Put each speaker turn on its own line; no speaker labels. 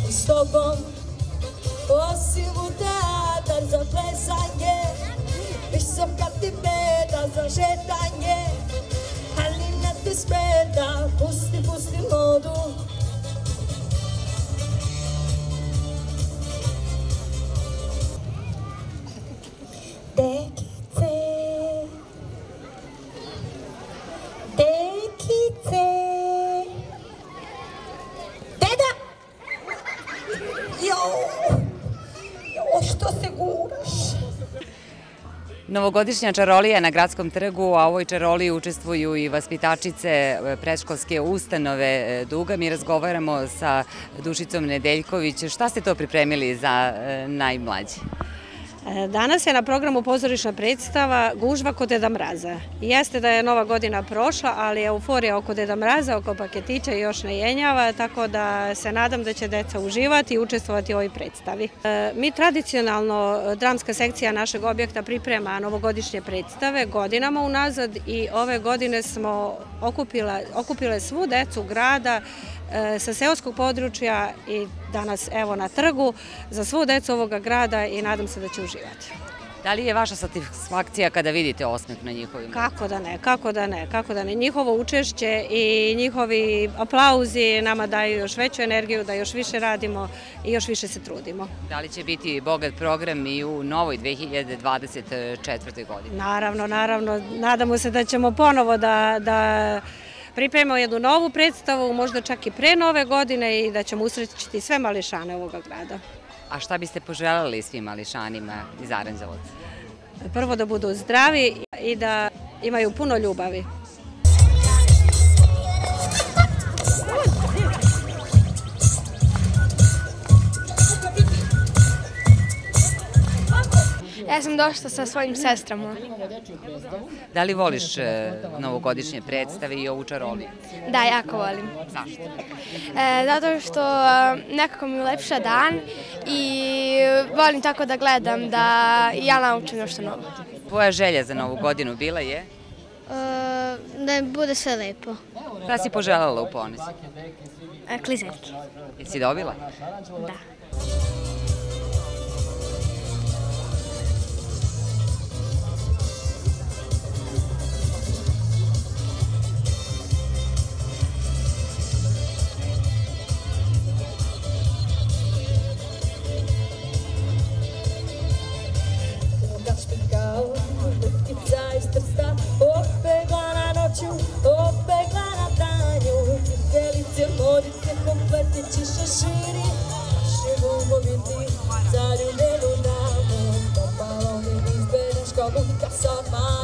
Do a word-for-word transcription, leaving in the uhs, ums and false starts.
biti s tobom. Osim u teatar za plesanje, visoka ti peda za šetanje, ali ne ti smeta, pusti, pusti modu. Dekice, dekice, deda! Jo, jo, što se guraš?
Novogodišnja čarolija na Gradskom trgu, a u ovoj čaroliji učestvuju i vaspitačice predškolske ustanove Duga. Mi razgovaramo sa Dušicom Nedeljković. Šta ste to pripremili za najmlađe?
Danas je na programu pozorišna predstava Gužva kod Deda Mraza. Jeste da je Nova godina prošla, ali euforija oko Deda Mraza, oko paketića još ne jenjava, tako da se nadam da će deca uživati i učestvovati u ovoj predstavi. Mi tradicionalno, dramska sekcija našeg objekta priprema novogodišnje predstave godinama unazad i ove godine smo okupile svu decu grada sa seoskog područja i danas evo na trgu za svu decu ovoga grada i nadam se da će uživati.
Da li je vaša satisfakcija kada vidite osmeh na njihovim?
Kako da ne, kako da ne, kako da ne. Njihovo učešće i njihovi aplauzi nama daju još veću energiju da još više radimo i još više se trudimo.
Da li će biti bogat program i u novoj dve hiljade dvadeset četvrtoj godini?
Naravno, naravno. Nadamo se da ćemo ponovo da pripremamo jednu novu predstavu, možda čak i pre nove godine i da ćemo usrećiti sve mališane ovoga grada.
A šta biste poželjeli svim mališanima iz Aranđelovca?
Prvo da budu zdravi i da imaju puno ljubavi.
Ja sam došla sa svojim sestrama.
Da li voliš novogodišnje predstave i ovu čaroliju?
Da, jako volim.
Zašto?
Zato što nekako mi ulepša dan i volim tako da gledam da ja naučim nešto novo.
Tvoja želja za novu godinu bila je?
Da bude sve lepo.
Šta si poželjela u ponoći?
Klizetke.
Jesi dobila?
Da.
Opegla na noću, opegla na danju, velice, modice, kompletići, šeširi, naše ljubovi ti, zaljubljenu namu, popalo mi izbereš kao buka sama.